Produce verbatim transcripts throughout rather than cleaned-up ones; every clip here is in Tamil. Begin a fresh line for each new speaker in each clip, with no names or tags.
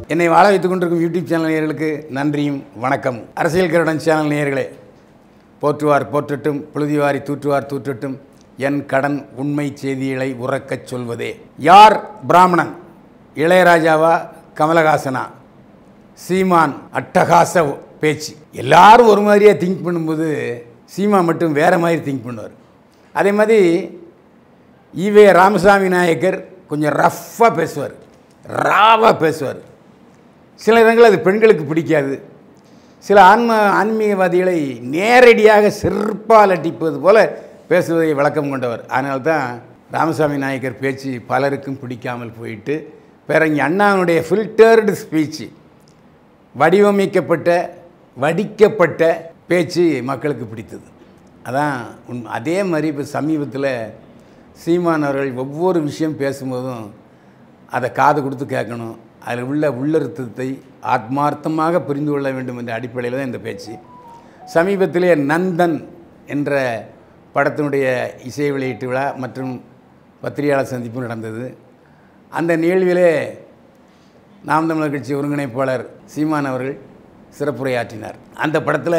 என்னை வாழ வைத்துக் கொண்டிருக்கும் யூடியூப் சேனல் நேயர்களுக்கு நன்றியும் வணக்கம். அரசியல் கருடன் சேனல் நேயர்களே, போற்றுவார் போற்றட்டும், புழுதிவாரி தூற்றுவார் தூற்றட்டும், என் கடன் உண்மை செய்திகளை உறக்கச் சொல்வதே. யார் பிராமணன்? இளையராஜாவா கமலஹாசனா? சீமான் அட்டகாச பேச்சு. எல்லாரும் ஒரு மாதிரியே திங்க் பண்ணும்போது சீமா மட்டும் வேறு மாதிரி திங்க் பண்ணுவார். அதே மாதிரி ஈவே ராமசாமி நாயக்கர் கொஞ்சம் ரஃப்பாக பேசுவார், ராவாக பேசுவார். சில இடங்கள் அது பெண்களுக்கு பிடிக்காது. சில ஆன்ம ஆன்மீகவாதிகளை நேரடியாக செருப்பால் அடிப்பது போல பேசுவதை வழக்கம் கொண்டவர். அதனால்தான் ராமசாமி நாயக்கர் பேச்சு பலருக்கும் பிடிக்காமல் போயிட்டு, பேரறிஞர் அண்ணாவுடைய ஃபில்டர்டு ஸ்பீச்சு, வடிவமைக்கப்பட்ட வடிக்கப்பட்ட பேச்சு மக்களுக்கு பிடித்தது. அதான் உண் அதே மாதிரி இப்போ சமீபத்தில் சீமான் அவர்கள் ஒவ்வொரு விஷயம் பேசும்போதும் அதை காது கொடுத்து கேட்கணும், அதில் உள்ள உள்ளர்த்தத்தை ஆத்மார்த்தமாக புரிந்து கொள்ள வேண்டும் என்ற அடிப்படையில் தான் இந்த பேச்சு. சமீபத்திலே நந்தன் என்ற படத்தினுடைய இசை வெளியீட்டு விழா மற்றும் பத்திரிகையாளர் சந்திப்பு நடந்தது. அந்த நிகழ்விலே நாம் தமிழர் கட்சி ஒருங்கிணைப்பாளர் சீமான் அவர்கள் சிறப்புரையாற்றினார். அந்த படத்தில்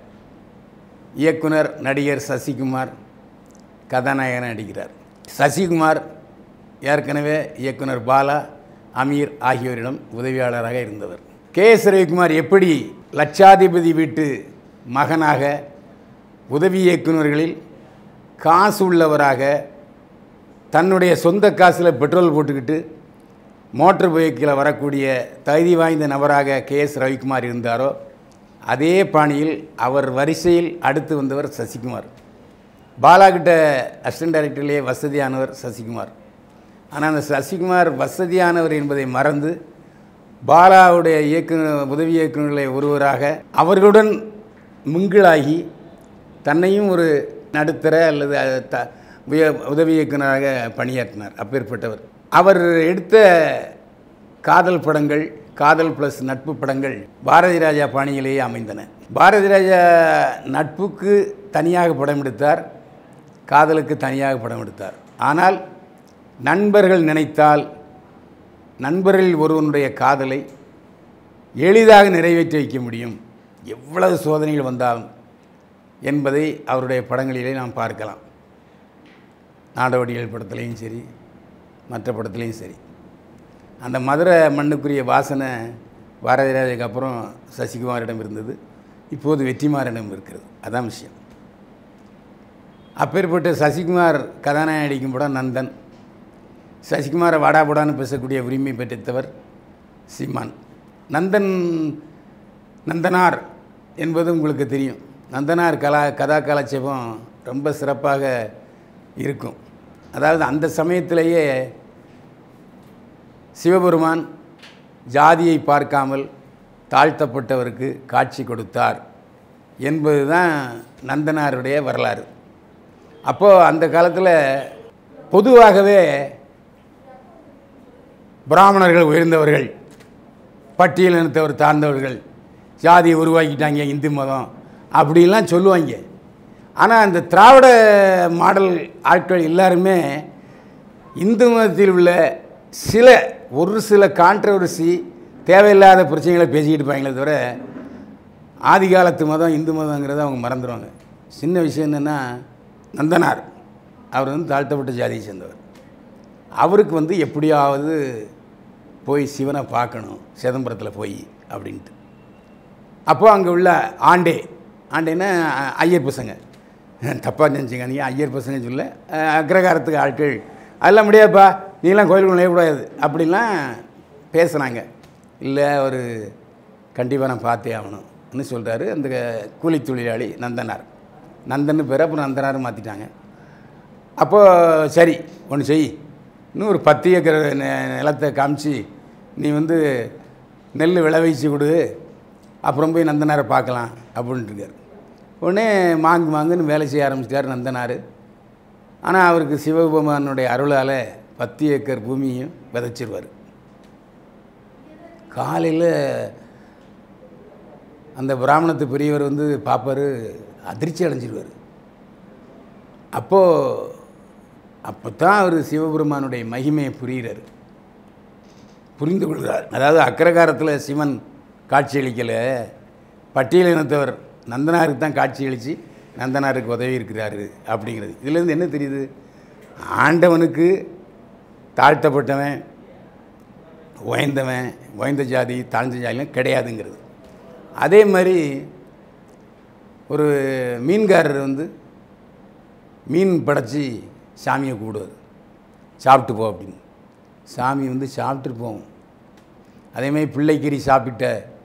இயக்குனர் நடிகர் சசிகுமார் கதாநாயகனை நடிக்கிறார். சசிகுமார் ஏற்கனவே இயக்குனர் பாலா, அமீர் ஆகியோரிடம் உதவியாளராக இருந்தவர். கே எஸ் ரவிக்குமார் எப்படி லட்சாதிபதி வீட்டு மகனாக உதவி இயக்குநர்களில் காசு உள்ளவராக தன்னுடைய சொந்த காசில் பெட்ரோல் போட்டுக்கிட்டு மோட்டர் பைக்கில் வரக்கூடிய தகுதி வாய்ந்த நபராக கே எஸ் ரவிக்குமார் இருந்தாரோ, அதே பாணியில் அவர் வரிசையில் அடுத்து வந்தவர் சசிகுமார். பாலாகிட்ட அசிஸ்டன்ட் டைரக்டர்லேயே வசதியானவர் சசிகுமார். ஆனால் அந்த சசிகுமார் வசதியானவர் என்பதை மறந்து பாலாவுடைய இயக்குனர் உதவி இயக்குநர்களை ஒருவராக அவர்களுடன் மிங்கிளாகி தன்னையும் ஒரு நடுத்தர அல்லது த உதவி இயக்குநராக பணியாற்றினார். அப்பேற்பட்டவர். அவர் எடுத்த காதல் படங்கள், காதல் ப்ளஸ் நட்பு படங்கள் பாரதி ராஜா பாணியிலேயே அமைந்தன. பாரதி ராஜா நட்புக்கு தனியாக படம் எடுத்தார், காதலுக்கு தனியாக படம் எடுத்தார். ஆனால் நண்பர்கள் நினைத்தால் நண்பர்களில் ஒருவனுடைய காதலை எளிதாக நிறைவேற்றி வைக்க முடியும், எவ்வளவு சோதனைகள் வந்தாலும் என்பதை அவருடைய படங்களிலே நாம் பார்க்கலாம். நாடோடிகள் படத்துலேயும் சரி, மற்ற படத்துலேயும் சரி. அந்த மதுரை மண்ணுக்குரிய வாசனை பாரதி ராஜாவுக்கு அப்புறம் சசிகுமாரிடம் இருந்தது, இப்போது வெற்றிமாறனிடம் இருக்கிறது. அதான் விஷயம். அப்பேற்பட்ட சசிகுமார் கதாநாயகன் நடிக்கும் படம் நந்தன். சசிகுமாரை வாடாபடான்னு பேசக்கூடிய உரிமை பெற்றவர் சீமான். நந்தன் நந்தனார் என்பது உங்களுக்கு தெரியும். நந்தனார் கலா கதா கலாட்சேபம் ரொம்ப சிறப்பாக இருக்கும். அதாவது அந்த சமயத்திலேயே சிவபெருமான் ஜாதியை பார்க்காமல் தாழ்த்தப்பட்டவருக்கு காட்சி கொடுத்தார் என்பது தான் நந்தனாருடைய வரலாறு. அப்போது அந்த காலத்தில் பொதுவாகவே பிராமணர்கள் உயர்ந்தவர்கள், பட்டியல் இனத்தவர் தாழ்ந்தவர்கள், ஜாதியை உருவாக்கிட்டாங்க இந்து மதம் அப்படிலாம் சொல்லுவாங்க. ஆனால் அந்த திராவிட மாடல் ஆட்கள் எல்லாருமே இந்து மதத்தில் உள்ள சில ஒரு சில கான்ட்ரவர்சி தேவையில்லாத பிரச்சனைகளை பேசிக்கிட்டு இருப்பாங்களே தவிர ஆதி காலத்து மதம் இந்து மதங்கிறத அவங்க மறந்துடுவாங்க. சின்ன விஷயம் என்னென்னா, நந்தனார் அவர் வந்து தாழ்த்தப்பட்ட ஜாதியை சேர்ந்தவர். அவருக்கு வந்து எப்படியாவது போய் சிவனை பார்க்கணும் சிதம்பரத்தில் போய் அப்படின்ட்டு. அப்போது அங்கே உள்ள ஆண்டே ஆண்டேன்னா ஐயர் பசங்க, தப்பாக நினச்சிக்காதீங்க, ஐயர் பசங்க சொல்ல அக்ரகாரத்துக்கு ஆட்கள், அதெல்லாம் முடியாதுப்பா, நீலாம் கோயிலுக்கு நுழையக்கூடாது அப்படின்லாம் பேசுனாங்க. இல்லை அவர் கண்டிப்பாக நான் பார்த்தே ஆகணும்னு சொல்கிறாரு அந்த கூலி தொழிலாளி நந்தனார். நந்தன்னு பேர் அப்புறம் நந்தனார் மாற்றிட்டாங்க. அப்போது சரி ஒன்று செய், இன்னும் ஒரு பத்து ஏக்கர் நிலத்தை காமிச்சு நீ வந்து நெல் விளைவிச்சு கொடு, அப்புறம் போய் நந்தனாரை பார்க்கலாம் அப்படின்ட்டுருக்கார். உடனே மாங்கு மாங்குன்னு வேலை செய்ய ஆரம்பிச்சிட்டார் நந்தனார். ஆனால் அவருக்கு சிவபெருமானுடைய அருளால் பத்து ஏக்கர் பூமியும் விதைச்சிருவார். காலையில் அந்த பிராமணத்து பெரியவர் வந்து பார்ப்பார், அதிர்ச்சி அடைஞ்சிருவார். அப்போது அப்போ தான் அவர் சிவபெருமானுடைய மகிமையை புரிகிறார். புரிந்து கொள்கிறார். அதாவது அக்ரகாரத்தில் சிவன் காட்சியளிக்கலை, பட்டியலினத்தவர் நந்தனாருக்கு தான் காட்சியளித்து நந்தனாருக்கு உதவி இருக்கிறாரு அப்படிங்கிறது. இதுலேருந்து என்ன தெரியுது? ஆண்டவனுக்கு தாழ்த்தப்பட்டவன், உயர்ந்தவன், உயர்ந்த ஜாதி தாழ்ந்த ஜாதிலாம் கிடையாதுங்கிறது. அதே மாதிரி ஒரு மீன்காரர் வந்து மீன் படைச்சி சாமியை கூடுவார், சாப்பிட்டு போ அப்படின்னு. சாமி வந்து சாப்பிட்டுட்டு போவோம். அதேமாதிரி பிள்ளைக்கறி சாப்பிட்ட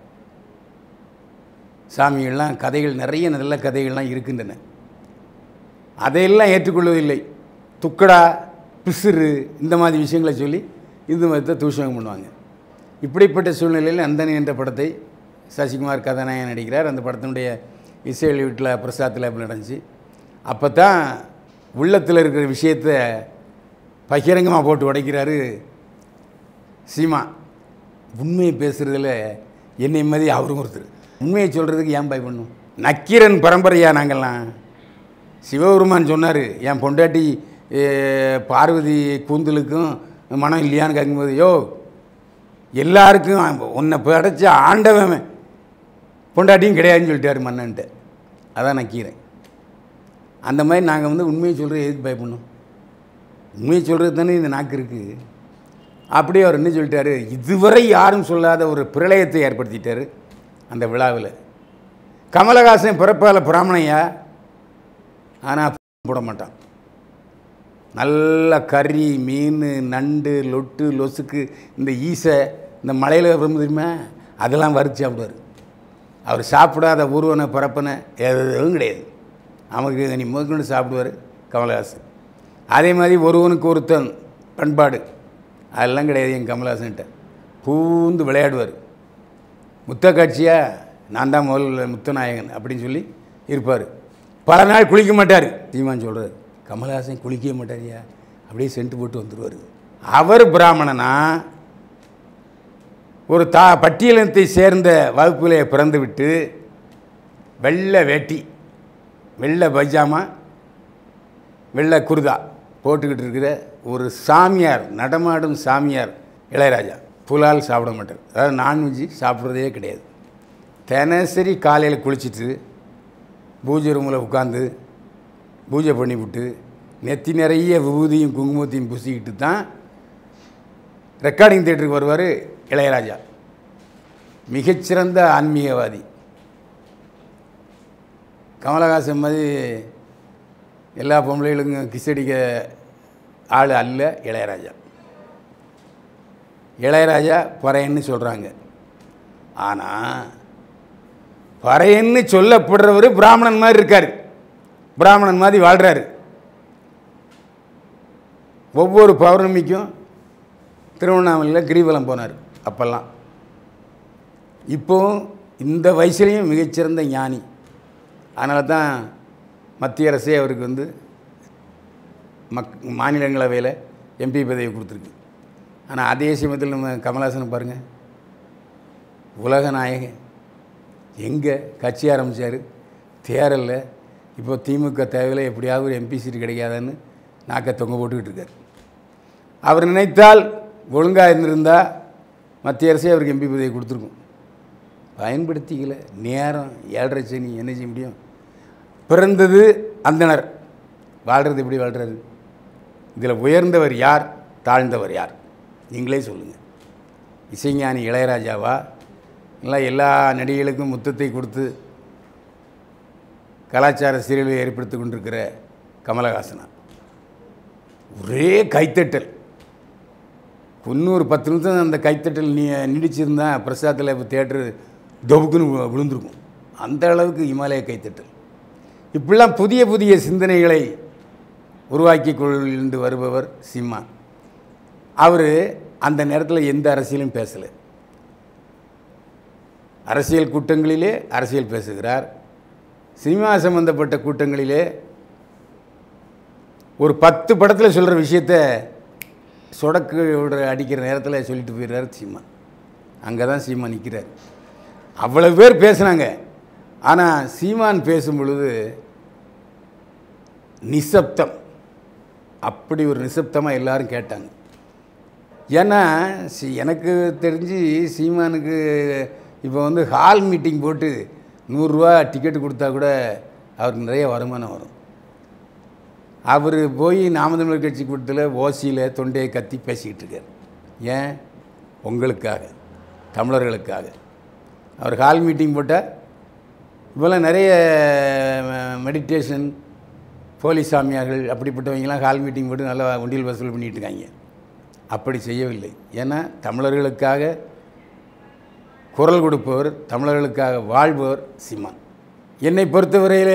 சாமிகள்லாம் கதைகள் நிறைய நல்ல கதைகள்லாம் இருக்கின்றன. அதையெல்லாம் ஏற்றுக்கொள்வதில்லை. துக்கடா, பிசுறு இந்த மாதிரி விஷயங்களை சொல்லி இந்து மதத்தை தூஷணம் பண்ணுவாங்க. இப்படிப்பட்ட சூழ்நிலையில் நந்தன் என்ற படத்தை சசிகுமார் கதாநாயகன் நடிக்கிறார். அந்த படத்தினுடைய இசை வீட்டில் பிரசாத்தில் அப்படி நடந்துச்சு. அப்போ தான் உள்ளத்தில் இருக்கிற விஷயத்தை பகிரங்கமாக போட்டு உடைக்கிறாரு சீமா. உண்மையை பேசுகிறதுல என்னை மாதிரி அவரும் ஒருத்தர். உண்மையை சொல்கிறதுக்கு ஏன் பயப்படணும்? நக்கீரன் பரம்பரையா நாங்கள்லாம். சிவபெருமான் சொன்னார், என் பொண்டாட்டி பார்வதி கூந்தலுக்கும் மனம் இல்லையான்னு கேட்கும்போது, யோ எல்லாருக்கும் உன்னை படைச்ச ஆண்டவன் பொண்டாட்டியும் கிடையாதுன்னு சொல்லிட்டார் மன்னன்ட்டு. அதான் நக்கீரன். அந்த மாதிரி நாங்கள் வந்து உண்மையை சொல்கிறது எதுக்கு பயப்படணும்? உண்மையை சொல்கிறது தானே இந்த நாக்கு இருக்குது. அப்படியே அவர் என்ன சொல்லிட்டாரு, இதுவரை யாரும் சொல்லாத ஒரு பிரளயத்தை ஏற்படுத்திட்டார் அந்த விழாவில். கமலஹாசன் பிறப்பால் பிராமணையா, ஆனால் போட மாட்டான். நல்ல கறி, மீன், நண்டு, லொட்டு, லொசுக்கு, இந்த ஈசை, இந்த மலையில் ரொம்ப தெரியுமா, அதெல்லாம் வறுத்து சாப்பிடுவார். அவர் சாப்பிடாத ஊர்வனை பரப்பனை எதுவும் கிடையாது. நமக்கு நீ முதற்கொண்டு சாப்பிடுவார் கமலஹாசன். அதே மாதிரி ஒருவனுக்கு ஒருத்தன் பண்பாடு அதெல்லாம் கிடையாது எங்கள் கமலஹாசன்கிட்ட. பூந்து விளையாடுவார். முத்த காட்சியாக நான் தான் முதல்ல முத்தநாயகன் அப்படின்னு சொல்லி இருப்பார். பல நாள் குளிக்க மாட்டார். சீமான் சொல்கிறார், கமலஹாசன் குளிக்கவே மாட்டாரியா, அப்படியே சென்ட்டு போட்டு வந்துடுவார். அவர் பிராமணனா ஒரு தா பட்டியலினத்தை சேர்ந்த வகுப்பிலே பிறந்து விட்டு வெள்ளை வேட்டி, வெள்ளை பைஜாமா, வெள்ளை குருதா போட்டுக்கிட்டு இருக்கிற ஒரு சாமியார், நடமாடும் சாமியார் இளையராஜா. புலால் சாப்பிட மாட்டார். அதாவது நான்வெஜ்ஜு சாப்பிட்றதே கிடையாது. தினசரி காலையில் குளிச்சுட்டு பூஜை ரூமில் உட்காந்து பூஜை பண்ணிவிட்டு நெத்தி நிறைய விபூதியும் குங்குமத்தையும் பூசிக்கிட்டு தான் ரெக்கார்டிங் தியேட்டருக்கு வருவார் இளையராஜா. மிகச்சிறந்த ஆன்மீகவாதி. கமலஹாசன் மாதிரி எல்லா பொம்பளைகளுக்கும் கிசடிக்க ஆள் அல்ல இளையராஜா. இளையராஜா பறையன்னு சொல்கிறாங்க. ஆனால் பறையன்னு சொல்லப்படுறவர் பிராமணன் மாதிரி இருக்கார், பிராமணன் மாதிரி வாழ்கிறாரு. ஒவ்வொரு பௌர்ணமிக்கும் திருவண்ணாமலையில் கிரிவலம் போனார் அப்போல்லாம். இப்போவும் இந்த வயசுலேயும் மிகச்சிறந்த ஞானி. அதனால தான் மத்திய அரசே அவருக்கு வந்து மக் மாநிலங்களவையில் எம்பி பதவி கொடுத்துருக்கு. ஆனால் அதே சமயத்தில் நம்ம கமலஹாசனை பாருங்கள், உலக நாயகன். எங்கே கட்சி ஆரம்பித்தார், தேரலில். இப்போ திமுக தேவையில் எப்படியாவது ஒரு எம்பி சீட்டு கிடைக்காதான்னு நாக்கை தொங்க போட்டுக்கிட்டு இருக்கார். அவர் நினைத்தால் ஒழுங்காக இருந்திருந்தால் மத்திய அரசே அவருக்கு எம்பி பதவி கொடுத்துருக்கும். பயன்படுத்திக்கல. நேரம் ஏழரை சனி, என்ன செய்ய முடியும்? பிறந்தது அந்தனர், வாழ்கிறது எப்படி வாழ்கிறாரு? இதில் உயர்ந்தவர் யார், தாழ்ந்தவர் யார்? நீங்களே சொல்லுங்கள். இசைஞானி இளையராஜாவா, இல்லை எல்லா நடிகைகளுக்கும் முத்தத்தை கொடுத்து கலாச்சார சீரழிவை ஏற்படுத்தி கொண்டிருக்கிற கமலஹாசனா? ஒரே கைத்தட்டல். இன்னொரு பத்து நிமிஷம் அந்த கைத்தட்டல் நீ நீடிச்சிருந்தா பிரசாத்தில் இப்போ தேட்டரு தொகுக்குன்னு விழுந்திருக்கும். அந்த அளவுக்கு இமாலய கைத்தட்டல். இப்படிலாம் புதிய புதிய சிந்தனைகளை உருவாக்கி கொண்டு வருபவர் சிம்மா. அவர் அந்த நேரத்தில் எந்த அரசியலும் பேசலை. அரசியல் கூட்டங்களிலே அரசியல் பேசுகிறார். சினிமா சம்பந்தப்பட்ட கூட்டங்களிலே ஒரு பத்து படத்தில் சொல்கிற விஷயத்தை சொடக்கு அடிக்கிற நேரத்தில் சொல்லிட்டு போயிடுறார் சீமா. அங்கே தான் சீமா நிற்கிறார். அவ்வளோ பேர் பேசுனாங்க. ஆனால் சீமான் பேசும் பொழுது நிசப்தம். அப்படி ஒரு நிசப்தமாக எல்லாரும் கேட்டாங்க. ஏன்னா சி எனக்கு தெரிஞ்சு சீமானுக்கு இப்போ வந்து ஹால் மீட்டிங் போட்டு நூறுரூவா டிக்கெட்டு கொடுத்தா கூட அவருக்கு நிறைய வருமானம் வரும். அவர் போய் நாம் தமிழர் கட்சி கூட்டத்தில் ஓசியில் தொண்டையை கத்தி பேசிக்கிட்டு இருக்கார். ஏன்? உங்களுக்காக, தமிழர்களுக்காக. அவர் ஹால் மீட்டிங் போட்டால் இப்போலாம் நிறைய மெடிடேஷன் போலி சாமியார்கள் அப்படிப்பட்டவங்களாம் ஹால் மீட்டிங் போட்டு நல்லா உண்டியல் வசூல் பண்ணிகிட்டு இருக்காங்க. அப்படி செய்யவில்லை. ஏன்னா தமிழர்களுக்காக குரல் கொடுப்பவர், தமிழர்களுக்காக வாழ்பவர் சீமான். என்னை பொறுத்தவரையிலே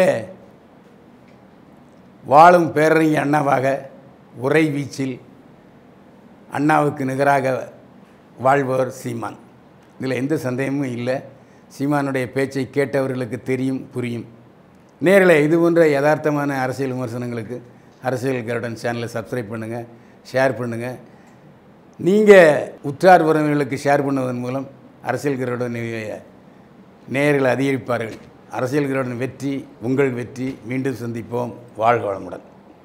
வாழும் பேரறிஞர் அண்ணாவாக உரை வீச்சில் அண்ணாவுக்கு நிகராக வாழ்பவர் சீமான். இதில் எந்த சந்தேகமும் இல்லை. சீமானுடைய பேச்சை கேட்டவர்களுக்கு தெரியும், புரியும். நேரில் இது போன்ற யதார்த்தமான அரசியல் விமர்சனங்களுக்கு அரசியல் கருடன் சேனலை சப்ஸ்கிரைப் பண்ணுங்கள், ஷேர் பண்ணுங்கள். நீங்கள் உற்றார் உறவினர்களுக்கு ஷேர் பண்ணுவதன் மூலம் அரசியல் கருடன் நேயர்களை அதிகரிப்பார்கள். அரசியல் கருடன் வெற்றி உங்கள் வெற்றி. மீண்டும் சந்திப்போம். வாழ்க வளமுடன்.